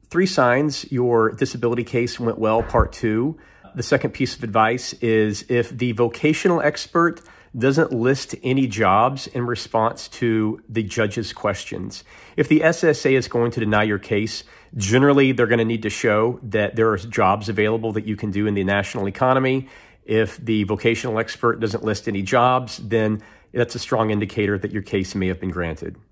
3 signs your disability case went well, part 2. The second piece of advice is if the vocational expert doesn't list any jobs in response to the judge's questions. If the SSA is going to deny your case, generally they're going to need to show that there are jobs available that you can do in the national economy. If the vocational expert doesn't list any jobs, then that's a strong indicator that your case may have been granted.